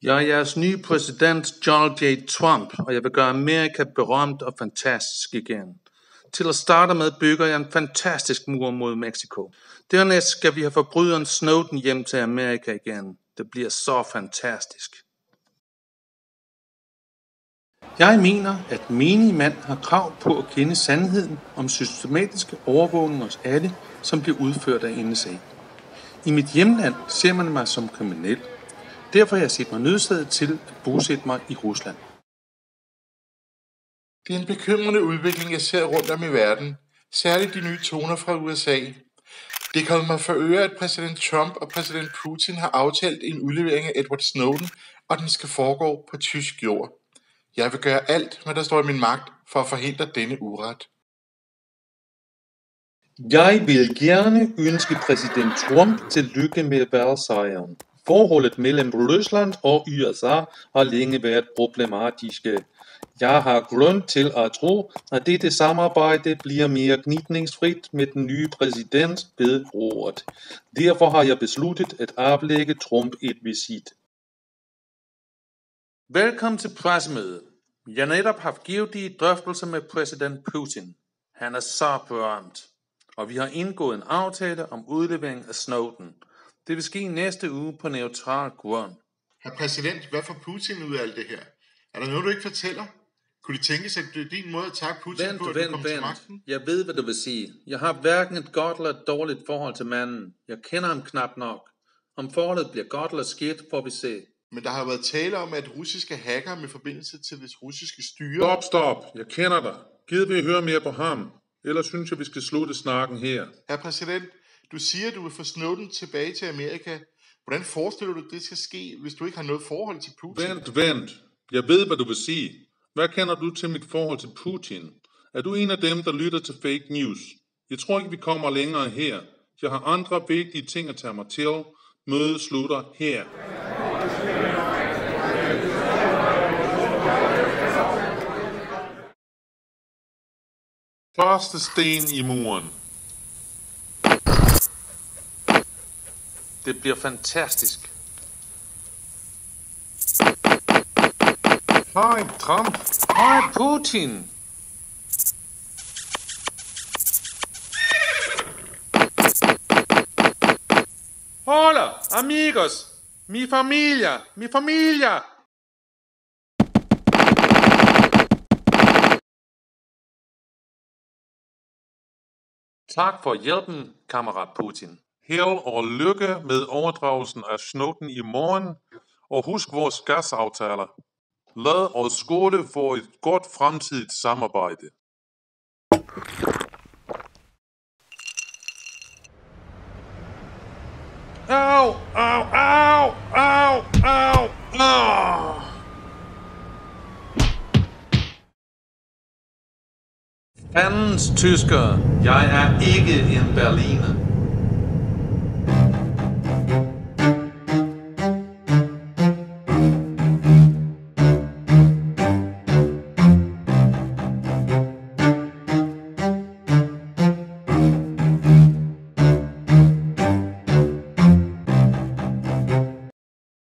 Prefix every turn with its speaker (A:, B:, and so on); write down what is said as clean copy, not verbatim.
A: Jeg er jeres nye præsident, Donald J. Trump, og jeg vil gøre Amerika berømt og fantastisk igen. Til at starte med bygger jeg en fantastisk mur mod Mexico. Dernæst skal vi have forbryderen Snowden hjem til Amerika igen. Det bliver så fantastisk. Jeg mener, at menig mand har krav på at kende sandheden om systematiske overvågning hos alle, som bliver udført af NSA. I mit hjemland ser man mig som kriminel. Derfor har jeg set mig nødsaget til at bosætte mig i Rusland.
B: Det er en bekymrende udvikling, jeg ser rundt om i verden. Særligt de nye toner fra USA. Det kommer mig for øre, at præsident Trump og præsident Putin har aftalt en udlevering af Edward Snowden, og den skal foregå på tysk jord. Jeg vil gøre alt, hvad der står i min magt, for at forhindre denne uret.
A: Jeg vil gerne ønske præsident Trump tillykke med valgsejren. Forholdet mellem Rusland og USA har længe været problematiske. Jeg har grund til at tro, at dette samarbejde bliver mere gnidningsfrit med den nye præsident ved roret. Derfor har jeg besluttet at aflægge Trump et visit. Velkommen til pressemødet. Jeg netop haft givtige drøftelser med præsident Putin. Han er så berømt. Og vi har indgået en aftale om udlevering af Snowden. Det vil ske næste uge på neutral grund.
B: Herr præsident, hvad får Putin ud af alt det her? Er der noget, du ikke fortæller? Kunne de tænke sig, at det er din måde at takke Putin på, at du kommer til magten?
A: Jeg ved, hvad du vil sige. Jeg har hverken et godt eller et dårligt forhold til manden. Jeg kender ham knap nok. Om forholdet bliver godt eller skidt, får vi se.
B: Men der har været tale om, at russiske hacker med forbindelse til det russiske styre...
C: Stop. Jeg kender dig. Gider vi høre mere på ham? Ellers synes jeg, vi skal slutte snakken her.
B: Herr præsident, du siger, at du vil få Snowden tilbage til Amerika. Hvordan forestiller du, at det skal ske, hvis du ikke har noget forhold til Putin?
C: Vent. Jeg ved, hvad du vil sige. Hvad kender du til mit forhold til Putin? Er du en af dem, der lytter til fake news? Jeg tror ikke, vi kommer længere her. Jeg har andre vigtige ting at tage mig til. Mødet slutter her. Første sten i muren.
A: Det bliver fantastisk. Hej Trump. Hej Putin. Hola, amigos. Mi familia. Tak for hjælpen, kammerat Putin.
C: Held og lykke med overdragelsen af Snowden i morgen, og husk vores gasaftaler. Lad os skåle for et godt fremtidigt samarbejde.
A: Au. Fandens tysker, jeg er ikke en berliner.